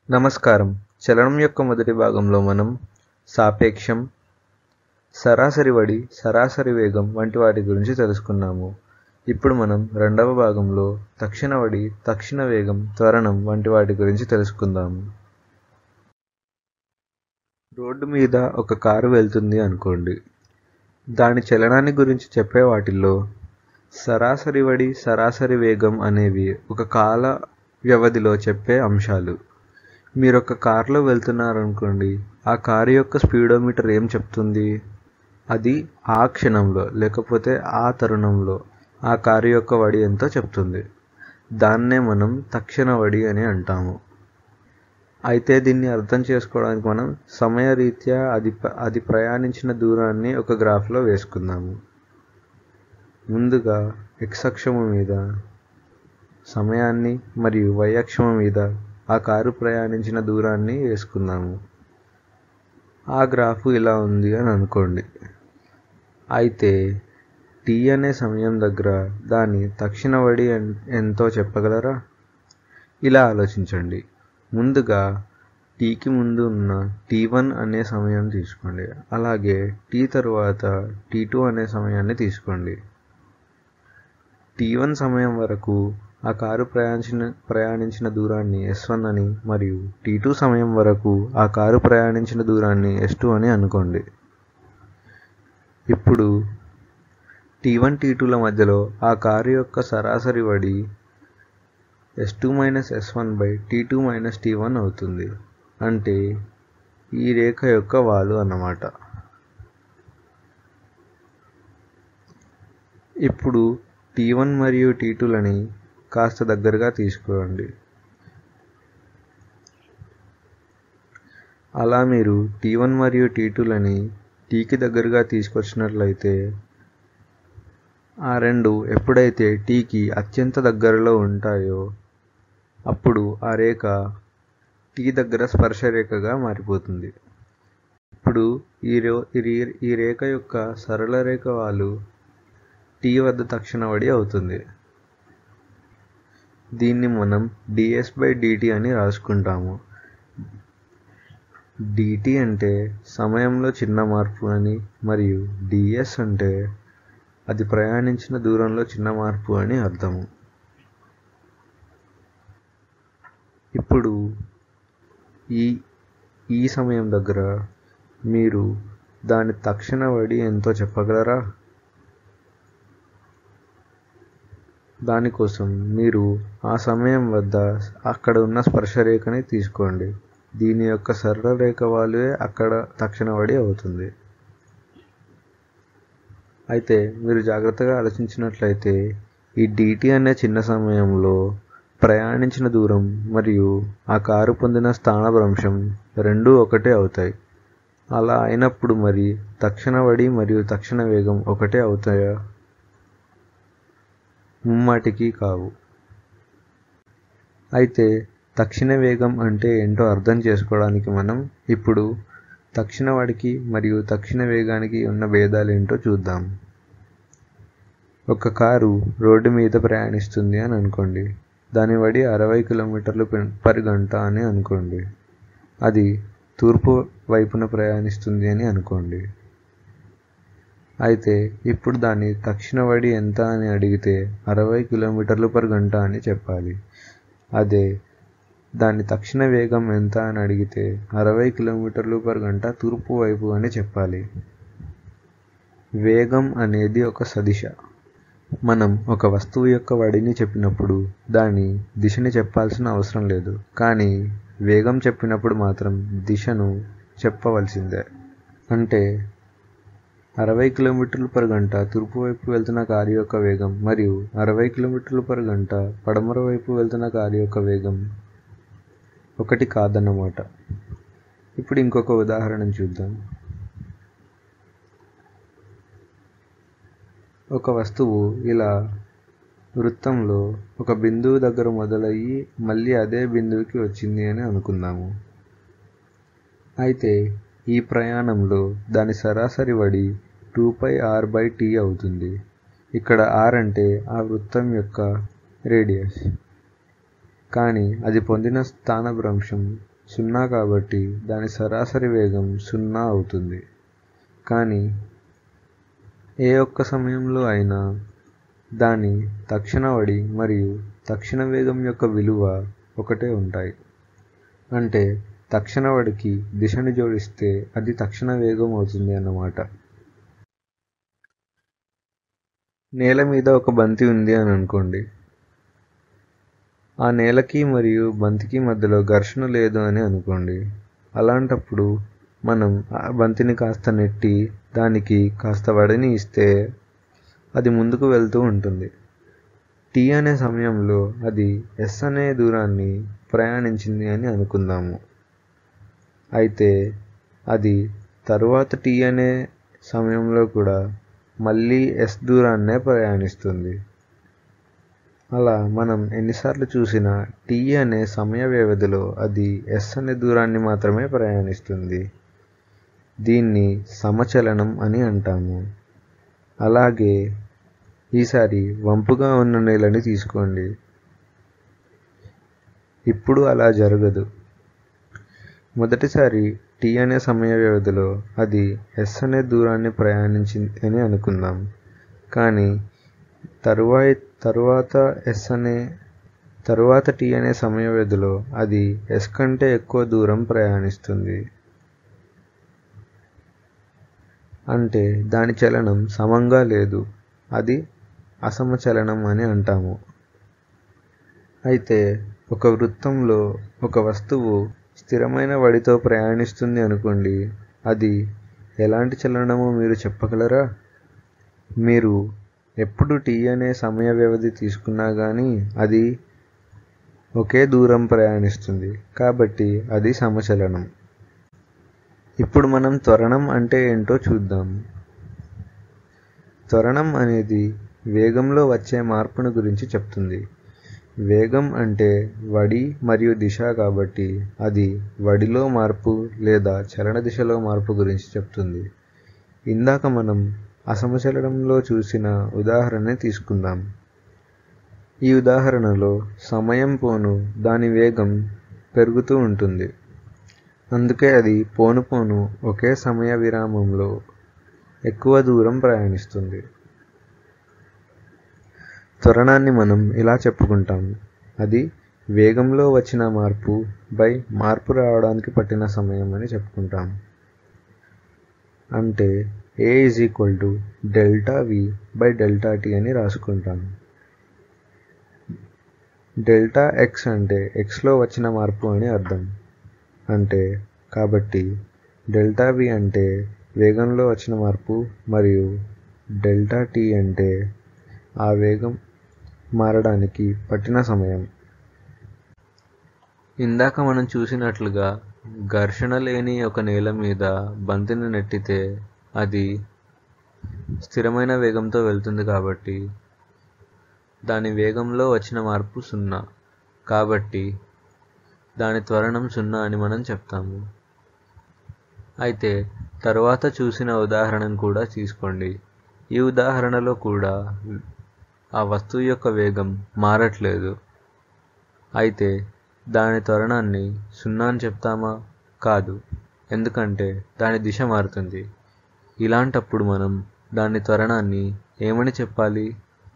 నమస్కారం. చలనం యొక్క మొదటి భాగంలో మనం సాపేక్షం, సరాసరి వడి, సరాసరి వేగం వంటి వాటి గురించి తెలుసుకున్నాము. ఇప్పుడు మనం రెండవ భాగంలో తక్షణ వడి, తక్షణ వేగం, త్వరణం వంటి వాటి గురించి తెలుసుకుందాము. రోడ్డు మీద ఒక కారు వెళ్తుంది అనుకోండి. దాని చలనాన్ని గురించి చెప్పే వాటిల్లో సరాసరి వడి, సరాసరి వేగం అనేవి ఒక కాల వ్యవధిలో చెప్పే అంశాలు. మీరు ఒక కారులో వెళ్తున్నారనుకోండి, ఆ కారు యొక్క స్పీడోమీటర్ ఏం చెప్తుంది? అది ఆ క్షణంలో లేకపోతే ఆ తరుణంలో ఆ కారు యొక్క వడి ఎంతో చెప్తుంది. దాన్నే మనం తక్షణ వడి అని అంటాము. అయితే దీన్ని అర్థం చేసుకోవడానికి మనం సమయరీత్యా అది ప్రయాణించిన దూరాన్ని ఒక గ్రాఫ్లో వేసుకుందాము. ముందుగా x అక్షము మీద సమయాన్ని మరియు y అక్షము మీద ఆ కారు ప్రయాణించిన దూరాన్ని వేసుకుందాము. ఆ గ్రాఫ్ ఇలా ఉంది అని అనుకోండి. అయితే t అనే సమయం దగ్గర దాని తక్షణ వడి ఎంతో చెప్పగలరా? ఇలా ఆలోచించండి. ముందుగా tకి ముందు ఉన్న t1 అనే సమయం తీసుకోండి. అలాగే t తరువాత t2 అనే సమయాన్ని తీసుకోండి. t1 సమయం వరకు ఆ కారు ప్రయాణించిన దూరాన్ని s1 అని మరియు t2 సమయం వరకు ఆ కారు ప్రయాణించిన దూరాన్ని s2 అని అనుకోండి. ఇప్పుడు t1 t2ల మధ్యలో ఆ కారు యొక్క సరాసరి వడి s2 - s1/t2 - t1 అవుతుంది. అంటే ఈ రేఖ యొక్క వాలు అన్నమాట. ఇప్పుడు t1 మరియు t2లని కాస్త దగ్గరగా తీసుకోండి. అలా మీరు t1 మరియు t2లని tకి దగ్గరగా తీసుకొచ్చినట్లయితే ఆ రెండు ఎప్పుడైతే tకి అత్యంత దగ్గరలో ఉంటాయో అప్పుడు ఆ రేఖ t దగ్గర స్పర్శరేఖగా మారిపోతుంది. ఇప్పుడు ఈ రేఖ యొక్క సరళ రేఖ వాలు t వద్ద తక్షణ వడి అవుతుంది. దీన్ని మనం ds/dt అని రాసుకుంటాము. dt అంటే సమయంలో చిన్న మార్పు అని మరియు ds అంటే అది ప్రయాణించిన దూరంలో చిన్న మార్పు అని అర్థము. ఇప్పుడు ఈ సమయం దగ్గర మీరు దాని తక్షణ వడి ఎంతో చెప్పగలరా? దానికోసం మీరు ఆ సమయం వద్ద అక్కడ ఉన్న స్పర్శరేఖని తీసుకోండి. దీని యొక్క సరళ రేఖ వాలువే అక్కడ తక్షణ వడి అవుతుంది. అయితే మీరు జాగ్రత్తగా ఆలోచించినట్లయితే ఈ dt అనే చిన్న సమయంలో ప్రయాణించిన దూరం మరియు ఆ కారు పొందిన స్థానభ్రంశం రెండూ ఒకటే అవుతాయి. అలా అయినప్పుడు మరి తక్షణ వడి మరియు తక్షణ వేగం ఒకటే అవుతాయా? ముమ్మాటికి కావు. అయితే తక్షణ వేగం అంటే ఏంటో అర్థం చేసుకోవడానికి మనం ఇప్పుడు తక్షణ వడికి మరియు తక్షణ వేగానికి ఉన్న భేదాలేంటో చూద్దాం. ఒక కారు రోడ్డు మీద ప్రయాణిస్తుంది అని అనుకోండి. దాని వడి 60 km/గంట అని అనుకోండి. అది తూర్పు వైపున ప్రయాణిస్తుంది అని అనుకోండి. అయితే ఇప్పుడు దాని తక్షణ వడి ఎంత అని అడిగితే 60 km/గంట అని చెప్పాలి. అదే దాని తక్షణ వేగం ఎంత అని అడిగితే 60 km/గంట తూర్పు వైపు అని చెప్పాలి. వేగం అనేది ఒక సదిశ. మనం ఒక వస్తువు యొక్క వడిని చెప్పినప్పుడు దాని దిశని చెప్పాల్సిన అవసరం లేదు. కానీ వేగం చెప్పినప్పుడు మాత్రం దిశను చెప్పవలసిందే. అంటే 60 km/గంట తూర్పు వైపు వెళ్తున్న కారు యొక్క వేగం మరియు 60 km/గంట పడమర వైపు వెళ్తున్న కారు యొక్క వేగం ఒకటి కాదన్నమాట. ఇప్పుడు ఇంకొక ఉదాహరణ చూద్దాం. ఒక వస్తువు ఇలా వృత్తంలో ఒక బిందువు దగ్గర మొదలయ్యి మళ్ళీ అదే బిందువుకి వచ్చింది అని అనుకుందాము. అయితే ఈ ప్రయాణంలో దాని సరాసరి వడి 2πr/t అవుతుంది. ఇక్కడ r అంటే ఆ వృత్తం యొక్క రేడియస్. కానీ అది పొందిన స్థానభ్రంశం 0 కాబట్టి దాని సరాసరి వేగం 0 అవుతుంది. కానీ ఏ ఒక్క సమయంలో అయినా దాని తక్షణ వడి మరియు తక్షణ వేగం యొక్క విలువ ఒకటే ఉంటాయి. అంటే తక్షణ వడికి దిశను జోడిస్తే అది తక్షణ వేగం అవుతుంది అన్నమాట. నేల మీద ఒక బంతి ఉంది అని అనుకోండి. ఆ నేలకి మరియు బంతికి మధ్యలో ఘర్షణ లేదు అని అనుకోండి. అలాంటప్పుడు మనం ఆ బంతిని కాస్త నెట్టి దానికి కాస్త వడిని ఇస్తే అది ముందుకు వెళ్తూ ఉంటుంది. t అనే సమయంలో అది s అనే దూరాన్ని ప్రయాణించింది అని అనుకుందాము. అయితే అది తరువాత t అనే సమయంలో కూడా మళ్ళీ s దూరాన్నే ప్రయాణిస్తుంది. అలా మనం ఎన్నిసార్లు చూసినా t అనే సమయ వ్యవధిలో అది s అనే దూరాన్ని మాత్రమే ప్రయాణిస్తుంది. దీన్ని సమచలనం అని అంటాము. అలాగే ఈసారి వంపుగా ఉన్న నేలని తీసుకోండి. ఇప్పుడు అలా జరగదు. మొదటిసారి t అనే సమయ వ్యవధిలో అది s అనే దూరాన్ని ప్రయాణించింది అని అనుకుందాం. కానీ తరువాత t అనే సమయ వ్యవధిలో అది s కంటే ఎక్కువ దూరం ప్రయాణిస్తుంది. అంటే దాని చలనం సమంగా లేదు. అది అసమచలనం అని అంటాము. అయితే ఒక వృత్తంలో ఒక వస్తువు స్థిరమైన వడితో ప్రయాణిస్తుంది అనుకోండి. అది ఎలాంటి చలనమో మీరు చెప్పగలరా? మీరు ఎప్పుడు t అనే సమయ వ్యవధి తీసుకున్నా కానీ అది ఒకే దూరం ప్రయాణిస్తుంది. కాబట్టి అది సమచలనం. ఇప్పుడు మనం త్వరణం అంటే ఏంటో చూద్దాం. త్వరణం అనేది వేగంలో వచ్చే మార్పును గురించి చెప్తుంది. వేగం అంటే వడి మరియు దిశ కాబట్టి అది వడిలో మార్పు లేదా చలన దిశలో మార్పు గురించి చెప్తుంది. ఇందాక మనం అసమచలనంలో చూసిన ఉదాహరణని తీసుకుందాం. ఈ ఉదాహరణలో సమయం పోను దాని వేగం పెరుగుతూ ఉంటుంది. అందుకే అది పోను పోను ఒకే సమయ విరామంలో ఎక్కువ దూరం ప్రయాణిస్తుంది. త్వరణాన్ని మనం ఇలా చెప్పుకుంటాం. అది వేగంలో వచ్చిన మార్పు బై మార్పు రావడానికి పట్టిన సమయం అని చెప్పుకుంటాం. అంటే a ΔV/ΔT అని రాసుకుంటాం. Δx అంటే xలో వచ్చిన మార్పు అని అర్థం. అంటే కాబట్టి ΔV అంటే వేగంలో వచ్చిన మార్పు మరియు ΔT అంటే ఆ వేగం మారడానికి పట్టిన సమయం. ఇందాక మనం చూసినట్లుగా ఘర్షణ లేని ఒక నేల మీద బంతిని నెట్టితే అది స్థిరమైన వేగంతో వెళ్తుంది కాబట్టి దాని వేగంలో వచ్చిన మార్పు 0. కాబట్టి దాని త్వరణం 0 అని మనం చెప్తాము. అయితే తరువాత చూసిన ఉదాహరణను కూడా తీసుకోండి. ఈ ఉదాహరణలో కూడా ఆ వస్తువు యొక్క వేగం మారట్లేదు. అయితే దాని త్వరణాన్ని 0 అని చెప్తామా? కాదు. ఎందుకంటే దాని దిశ మారుతుంది. ఇలాంటప్పుడు మనం దాని త్వరణాన్ని ఏమని చెప్పాలి?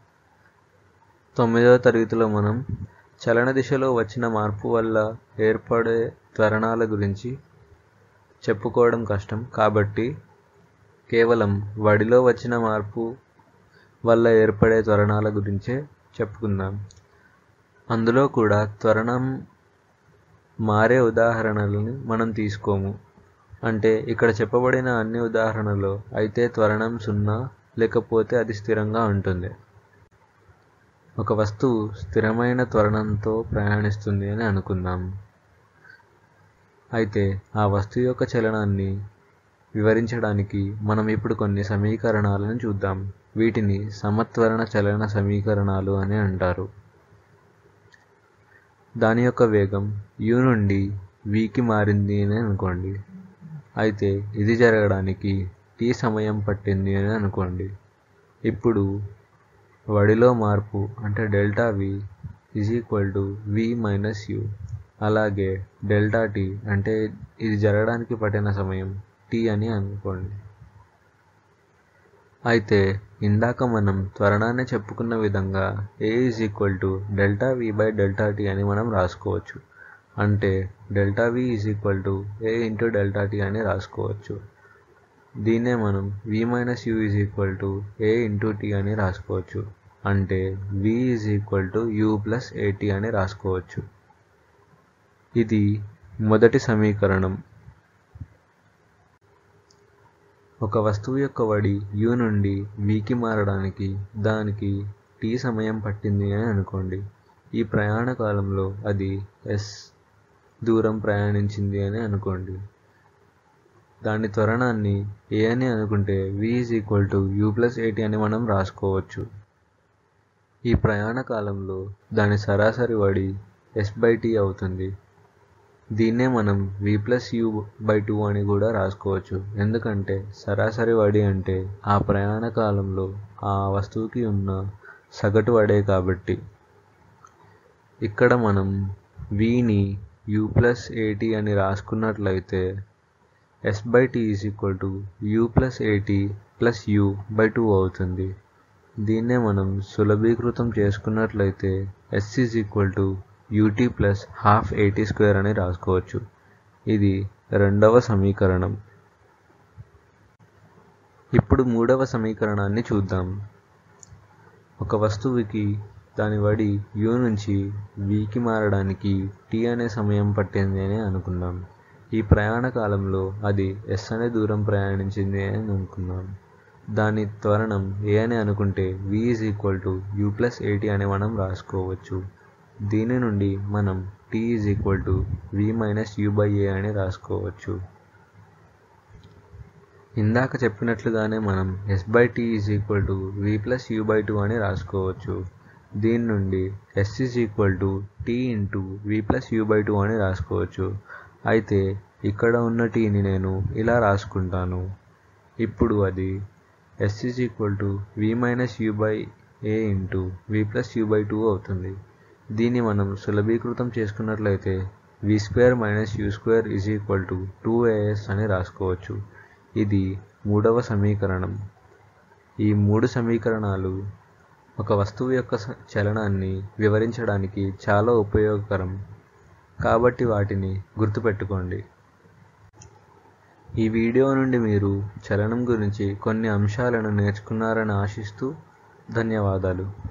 9వ తరగతిలో మనం చలన దిశలో వచ్చిన మార్పు వల్ల ఏర్పడే త్వరణాల గురించి చెప్పుకోవడం కష్టం. కాబట్టి కేవలం వడిలో వచ్చిన మార్పు వల్ల ఏర్పడే త్వరణాల గురించే చెప్పుకుందాం. అందులో కూడా త్వరణం మారే ఉదాహరణలను మనం తీసుకోము. అంటే ఇక్కడ చెప్పబడిన అన్ని ఉదాహరణలో అయితే త్వరణం 0 లేకపోతే అది స్థిరంగా ఉంటుంది. ఒక వస్తువు స్థిరమైన త్వరణంతో ప్రయాణిస్తుంది అని అనుకుందాం. అయితే ఆ వస్తువు యొక్క చలనాన్ని వివరించడానికి మనం ఇప్పుడు కొన్ని సమీకరణాలను చూద్దాం. వీటిని సమత్వరణ చలన సమీకరణాలు అని అంటారు. దాని యొక్క వేగం u నుండి vకి మారింది అని అనుకోండి. అయితే ఇది జరగడానికి t సమయం పట్టింది అని అనుకోండి. ఇప్పుడు వడిలో మార్పు అంటే ΔV v - u. అలాగే డెల్టా టీ అంటే ఇది జరగడానికి పట్టిన సమయం టీ అని అనుకోండి. అయితే ఇందాక మనం త్వరణాన్ని చెప్పుకున్న విధంగా A = delta V by delta T అని మనం రాసుకోవచ్చు. అంటే delta V A × delta T అని రాసుకోవచ్చు. దీన్నే మనం V - U A × T అని రాసుకోవచ్చు. అంటే V U+at అని రాసుకోవచ్చు. ఇది మొదటి సమీకరణం. ఒక వస్తువు యొక్క వడి U నుండి Vకి మారడానికి దానికి T సమయం పట్టింది అని అనుకోండి. ఈ ప్రయాణ కాలంలో అది S దూరం ప్రయాణించింది అని అనుకోండి. దాని త్వరణాన్ని A అని అనుకుంటే V U+at అని మనం రాసుకోవచ్చు. ఈ ప్రయాణ కాలంలో దాని సరాసరి వడి S/T అవుతుంది. దీన్నే మనం V+U/2 అని కూడా రాసుకోవచ్చు. ఎందుకంటే సరాసరి వడి అంటే ఆ ప్రయాణ కాలంలో ఆ వస్తువుకి ఉన్న సగటు వడే కాబట్టి. ఇక్కడ మనం Vని U+at అని రాసుకున్నట్లయితే S/T U+at U/2 అవుతుంది. దీన్నే మనం సులభీకృతం చేసుకున్నట్లయితే S UT + ½ AT² అని రాసుకోవచ్చు. ఇది రెండవ సమీకరణం. ఇప్పుడు మూడవ సమీకరణాన్ని చూద్దాం. ఒక వస్తువుకి దాని వడి U నుంచి Vకి మారడానికి T అనే సమయం పట్టింది అని అనుకుందాం. ఈ ప్రయాణ కాలంలో అది S అనే దూరం ప్రయాణించింది అని అనుకుందాం. దాని త్వరణం A అని అనుకుంటే V U+at అని మనం రాసుకోవచ్చు. దీని నుండి మనం T V - U/A అని రాసుకోవచ్చు. ఇందాక చెప్పినట్లుగానే మనం S/T V+U/2 అని రాసుకోవచ్చు. దీని నుండి S T × V+U/2 అని రాసుకోవచ్చు. అయితే ఇక్కడ ఉన్న Tని నేను ఇలా రాసుకుంటాను. ఇప్పుడు అది S V - U/A × V+U/2 అవుతుంది. దీన్ని మనం సులభీకృతం చేసుకున్నట్లయితే V² - U² 2AS అని రాసుకోవచ్చు. ఇది మూడవ సమీకరణం. ఈ మూడు సమీకరణాలు ఒక వస్తువు యొక్క చలనాన్ని వివరించడానికి చాలా ఉపయోగకరం కాబట్టి వాటిని గుర్తుపెట్టుకోండి. ఈ వీడియో నుండి మీరు చలనం గురించి కొన్ని అంశాలను నేర్చుకున్నారని ఆశిస్తూ ధన్యవాదాలు.